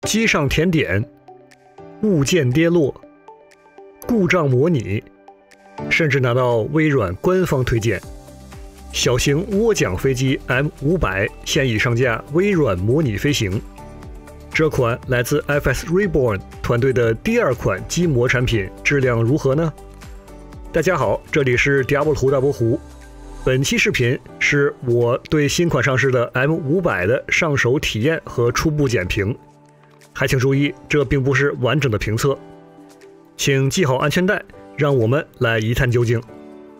机上甜点、物件跌落、故障模拟，甚至拿到微软官方推荐。小型涡桨飞机 M500现已上架微软模拟飞行。这款来自 FS Reborn 团队的第2款机模产品质量如何呢？大家好，这里是迪亚波图大波湖。本期视频是我对新款上市的 M500的上手体验和初步简评，还请注意，这并不是完整的评测，请系好安全带，让我们来一探究竟。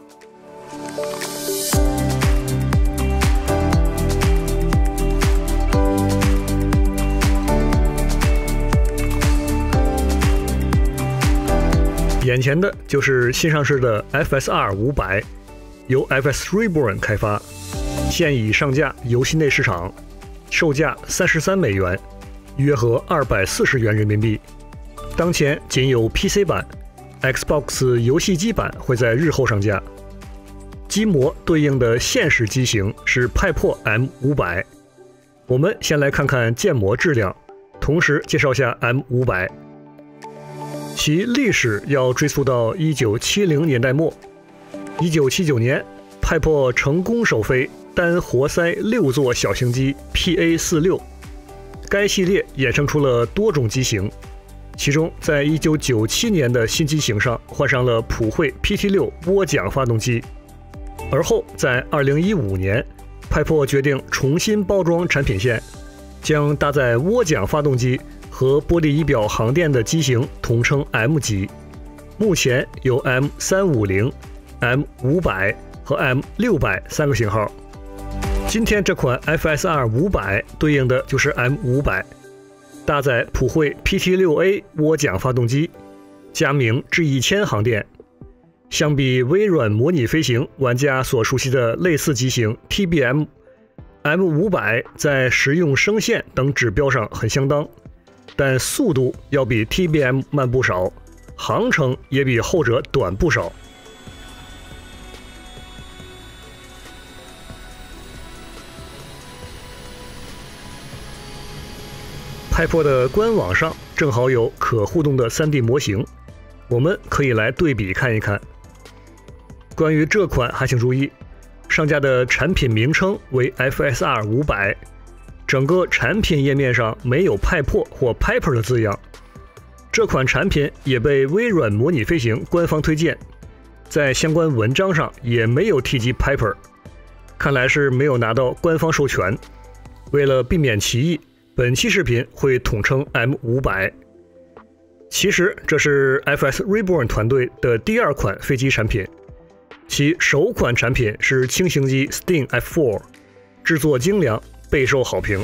眼前的就是新上市的 FSR 500，由 FS Reborn 开发，现已上架游戏内市场，售价33美元，约合240元人民币。当前仅有 PC 版 ，Xbox 游戏机版会在日后上架。机模对应的现实机型是派珀 M500。我们先来看看建模质量，同时介绍下 M500。其历史要追溯到1970年代末。1979年，派珀成功首飞单活塞6座小型机 PA46， 该系列衍生出了多种机型，其中在1997年的新机型上换上了普惠 PT6 涡桨发动机。而后在2015年，派珀决定重新包装产品线，将搭载涡桨发动机和玻璃仪表航电的机型统称 M 级，目前有 M350、M500 和 M600 3个型号。今天这款 FSR 500对应的就是 M500， 搭载普惠 PT6A 涡桨发动机，加名G1000航电。相比微软模拟飞行玩家所熟悉的类似机型 TBM，M500 在实用声线等指标上很相当，但速度要比 TBM 慢不少，航程也比后者短不少。派珀的官网上正好有可互动的 3D 模型，我们可以来对比看一看。关于这款还请注意，上架的产品名称为 FSR 500，整个产品页面上没有派珀或 Piper 的字样。这款产品也被微软模拟飞行官方推荐，在相关文章上也没有提及 Piper， 看来是没有拿到官方授权。为了避免歧义，本期视频会统称 M500。其实这是 FS Reborn 团队的第2款飞机产品，其首款产品是轻型机 Sting F4， 制作精良，备受好评。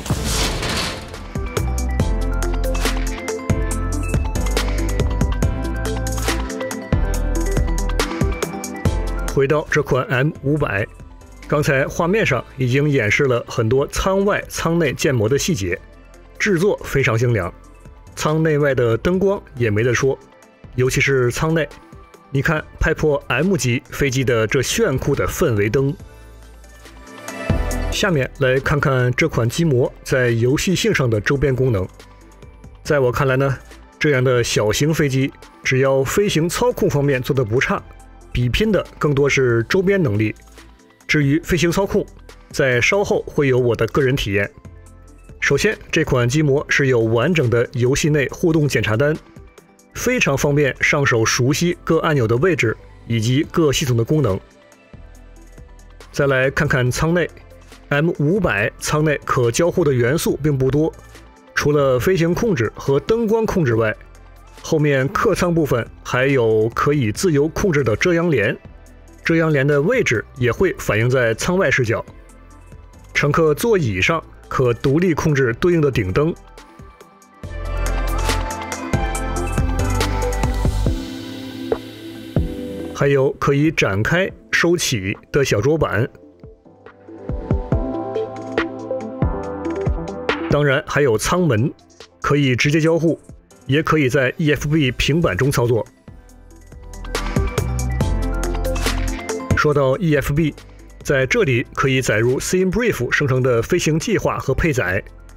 回到这款 M500， 刚才画面上已经演示了很多舱外舱内建模的细节，制作非常精良。舱内外的灯光也没得说，尤其是舱内，你看派珀 M 级飞机的这炫酷的氛围灯。下面来看看这款机模在游戏性上的周边功能。在我看来呢，这样的小型飞机只要飞行操控方面做得不差，比拼的更多是周边能力。至于飞行操控，在稍后会有我的个人体验。首先，这款机模是有完整的游戏内互动检查单，非常方便上手熟悉各按钮的位置以及各系统的功能。再来看看舱内， M500 舱内可交互的元素并不多，除了飞行控制和灯光控制外，后面客舱部分还有可以自由控制的遮阳帘，遮阳帘的位置也会反映在舱外视角。乘客座椅上可独立控制对应的顶灯。还有可以展开收起的小桌板，当然还有舱门，可以直接交互，也可以在 EFB 平板中操作。说到 EFB， 在这里可以载入 SimBrief 生成的飞行计划和配载，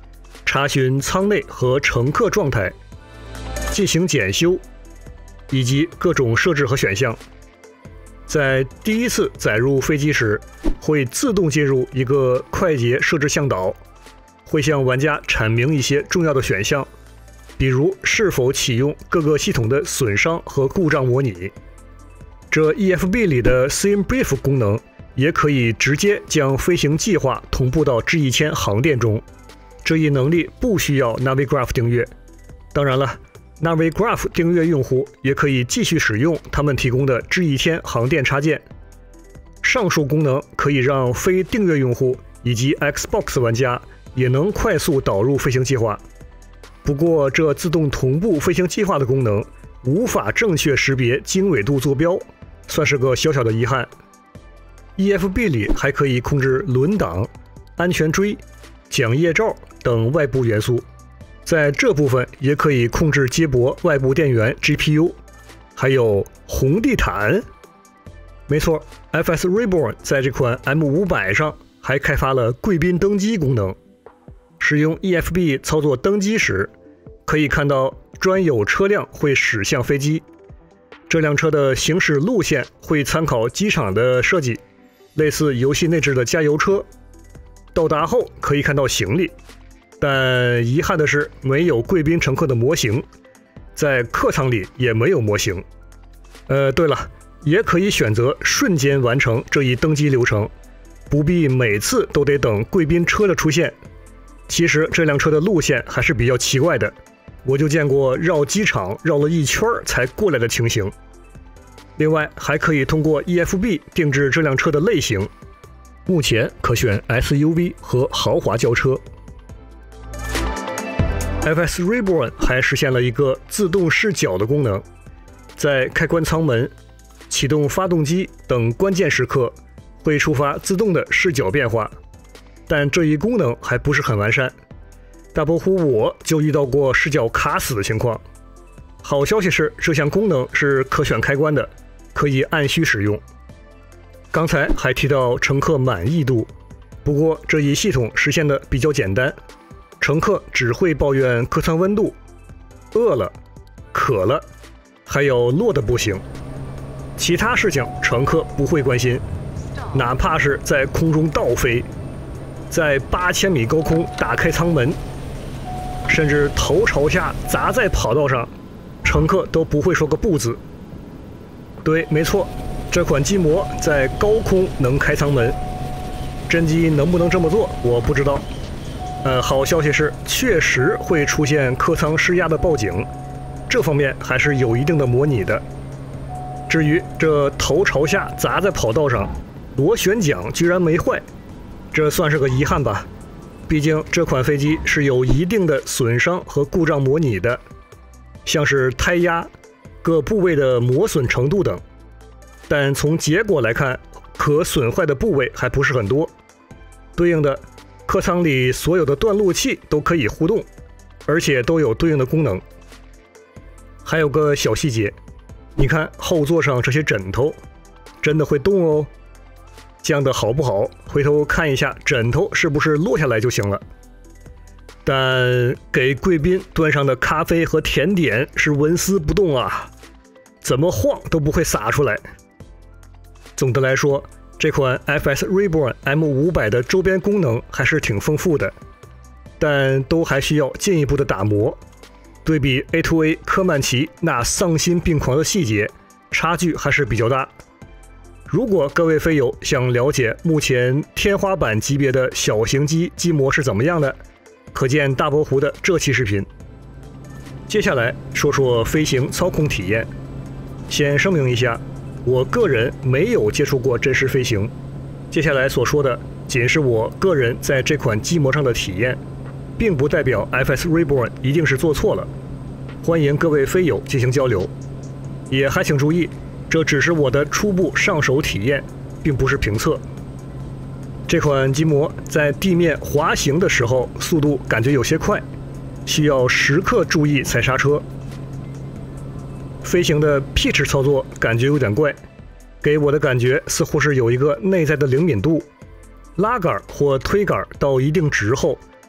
查询舱内和乘客状态，进行检修，以及各种设置和选项。在第一次载入飞机时，会自动进入一个快捷设置向导，会向玩家阐明一些重要的选项，比如是否启用各个系统的损伤和故障模拟。这 EFB 里的 Sim Brief 功能也可以直接将飞行计划同步到 G1000 航电中，这一能力不需要 Navigraph 订阅。当然了， Navigraph 订阅用户也可以继续使用他们提供的 G1000 航电插件。上述功能可以让非订阅用户以及 Xbox 玩家也能快速导入飞行计划。不过，这自动同步飞行计划的功能无法正确识别经纬度坐标，算是个小小的遗憾。EFB 里还可以控制轮挡、安全锥、桨叶罩等外部元素，在这部分也可以控制接驳外部电源 GPU， 还有红地毯。没错， FS Reborn 在这款 M500 上还开发了贵宾登机功能。使用 EFB 操作登机时，可以看到专有车辆会驶向飞机，这辆车的行驶路线会参考机场的设计，类似游戏内置的加油车。到达后可以看到行李，但遗憾的是没有贵宾乘客的模型，在客舱里也没有模型。对了，也可以选择瞬间完成这一登机流程，不必每次都得等贵宾车的出现。其实这辆车的路线还是比较奇怪的，我就见过绕机场绕了一圈才过来的情形。另外，还可以通过 EFB 定制这辆车的类型，目前可选 SUV 和豪华轿车。FS Reborn 还实现了一个自动视角的功能，在开关舱门、启动发动机等关键时刻会触发自动的视角变化，但这一功能还不是很完善。大波虎我就遇到过视角卡死的情况。好消息是，这项功能是可选开关的，可以按需使用。刚才还提到乘客满意度，不过这一系统实现的比较简单，乘客只会抱怨客舱温度、饿了、渴了，还有落得不行。其他事情乘客不会关心，哪怕是在空中倒飞，在8000米高空打开舱门，甚至头朝下砸在跑道上，乘客都不会说个不字。对，没错，这款机模在高空能开舱门，真机能不能这么做我不知道。好消息是，确实会出现客舱失压的报警，这方面还是有一定的模拟的。至于这头朝下砸在跑道上，螺旋桨居然没坏，这算是个遗憾吧。毕竟这款飞机是有一定的损伤和故障模拟的，像是胎压、各部位的磨损程度等。但从结果来看，可损坏的部位还不是很多。对应的，客舱里所有的断路器都可以互动，而且都有对应的功能。还有个小细节，你看后座上这些枕头，真的会动哦。降的好不好，回头看一下枕头是不是落下来就行了。但给贵宾端上的咖啡和甜点是纹丝不动啊，怎么晃都不会洒出来。总的来说，这款 FS Reborn M500 的周边功能还是挺丰富的，但都还需要进一步的打磨。对比 A2A 科曼奇那丧心病狂的细节，差距还是比较大。如果各位飞友想了解目前天花板级别的小型机机模是怎么样的，可见大波湖的这期视频。接下来说说飞行操控体验。先声明一下，我个人没有接触过真实飞行，接下来所说的仅是我个人在这款机模上的体验，并不代表 FS Reborn 一定是做错了。欢迎各位飞友进行交流，也还请注意，这只是我的初步上手体验，并不是评测。这款机模在地面滑行的时候速度感觉有些快，需要时刻注意踩刹车。飞行的 pitch 操作感觉有点怪，给我的感觉似乎是有一个内在的灵敏度，拉杆或推杆到一定值后，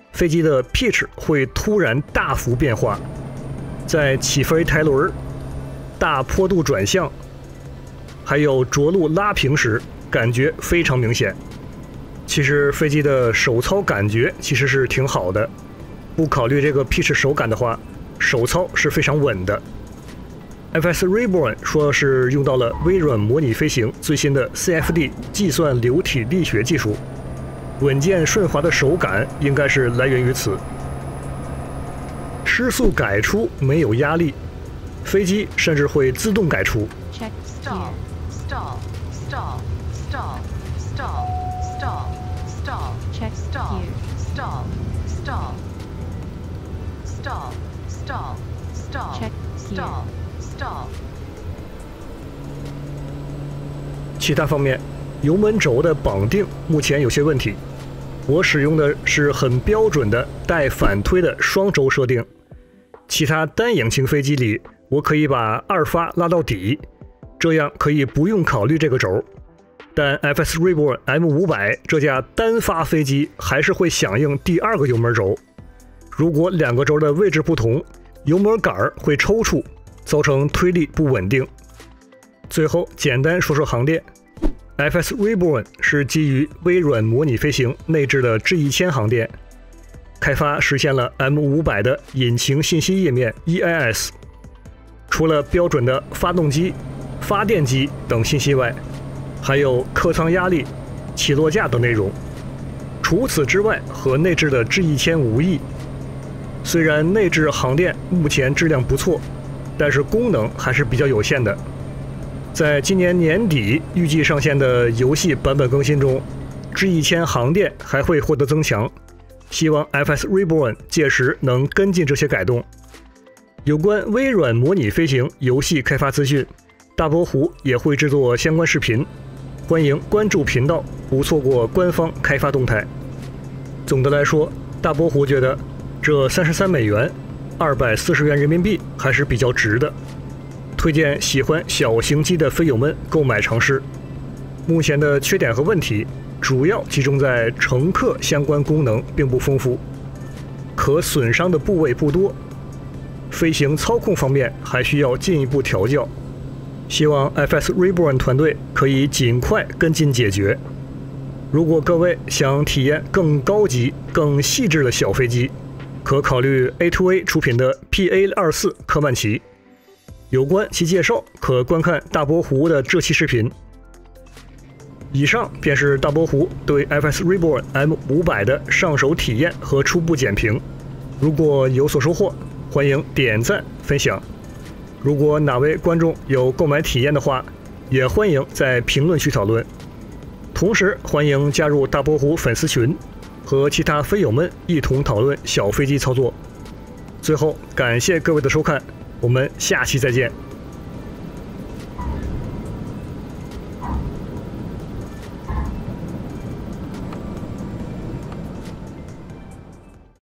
飞机的 pitch 会突然大幅变化，在起飞抬轮、大坡度转向，还有着陆拉平时，感觉非常明显。其实飞机的手操感觉其实是挺好的，不考虑这个 pitch 手感的话，手操是非常稳的。FS Reborn 说是用到了微软模拟飞行最新的 CFD 计算流体力学技术，稳健顺滑的手感应该是来源于此。失速改出没有压力，飞机甚至会自动改出。 Check stall, stall, stall, stall, stall, stall, stall. Check stall, stall, stall, stall, stall, stall. Check stall, stall. 其他方面，油门轴的绑定目前有些问题。我使用的是很标准的带反推的双轴设定，其他单引擎飞机里，我可以把2发拉到底，这样可以不用考虑这个轴。但 FS Reborn M500 这架单发飞机还是会响应第2个油门轴，如果2个轴的位置不同，油门杆会抽搐，造成推力不稳定。最后简单说说航电。FS Reborn 是基于微软模拟飞行内置的 G1000 航电，开发实现了 M500 的引擎信息页面 EIS。除了标准的发动机、发电机等信息外，还有客舱压力、起落架等内容。除此之外，和内置的 G1000 无异。虽然内置航电目前质量不错，但是功能还是比较有限的。在今年年底预计上线的游戏版本更新中 ，G1000 航电还会获得增强，希望 FS Reborn 届时能跟进这些改动。有关微软模拟飞行游戏开发资讯，大波湖也会制作相关视频，欢迎关注频道，不错过官方开发动态。总的来说，大波湖觉得这33美元，240元人民币还是比较值的。推荐喜欢小型机的飞友们购买尝试。目前的缺点和问题主要集中在乘客相关功能并不丰富，可损伤的部位不多，飞行操控方面还需要进一步调教。希望 FS Reborn 团队可以尽快跟进解决。如果各位想体验更高级、更细致的小飞机，可考虑 A2A 出品的 PA24 科曼奇。有关其介绍，可观看大波湖的这期视频。以上便是大波湖对 FS Reborn M500的上手体验和初步简评。如果有所收获，欢迎点赞分享。如果哪位观众有购买体验的话，也欢迎在评论区讨论。同时，欢迎加入大波湖粉丝群，和其他飞友们一同讨论小飞机操作。最后，感谢各位的收看。我们下期再见。